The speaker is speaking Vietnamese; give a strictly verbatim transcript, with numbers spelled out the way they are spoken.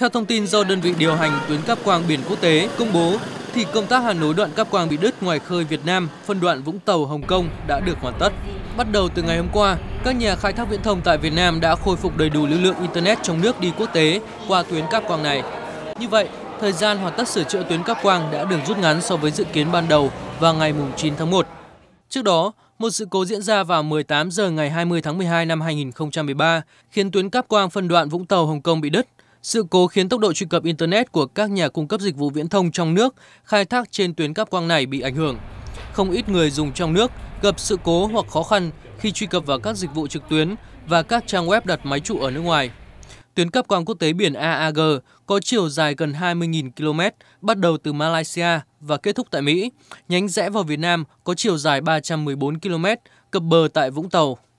Theo thông tin do đơn vị điều hành tuyến cáp quang biển quốc tế công bố, thì công tác hà nối đoạn cáp quang bị đứt ngoài khơi Việt Nam, phân đoạn Vũng Tàu - Hồng Kông đã được hoàn tất. Bắt đầu từ ngày hôm qua, các nhà khai thác viễn thông tại Việt Nam đã khôi phục đầy đủ lưu lượng Internet trong nước đi quốc tế qua tuyến cáp quang này. Như vậy, thời gian hoàn tất sửa chữa tuyến cáp quang đã được rút ngắn so với dự kiến ban đầu vào ngày chín tháng một. Trước đó, một sự cố diễn ra vào mười tám giờ ngày hai mươi tháng mười hai năm hai nghìn không trăm mười ba khiến tuyến cáp quang phân đoạn Vũng Tàu - Hồng Kông bị đứt. Sự cố khiến tốc độ truy cập Internet của các nhà cung cấp dịch vụ viễn thông trong nước khai thác trên tuyến cáp quang này bị ảnh hưởng. Không ít người dùng trong nước gặp sự cố hoặc khó khăn khi truy cập vào các dịch vụ trực tuyến và các trang web đặt máy trụ ở nước ngoài. Tuyến cáp quang quốc tế biển a a giê có chiều dài gần hai mươi nghìn ki lô mét, bắt đầu từ Malaysia và kết thúc tại Mỹ. Nhánh rẽ vào Việt Nam có chiều dài ba trăm mười bốn ki lô mét, cập bờ tại Vũng Tàu.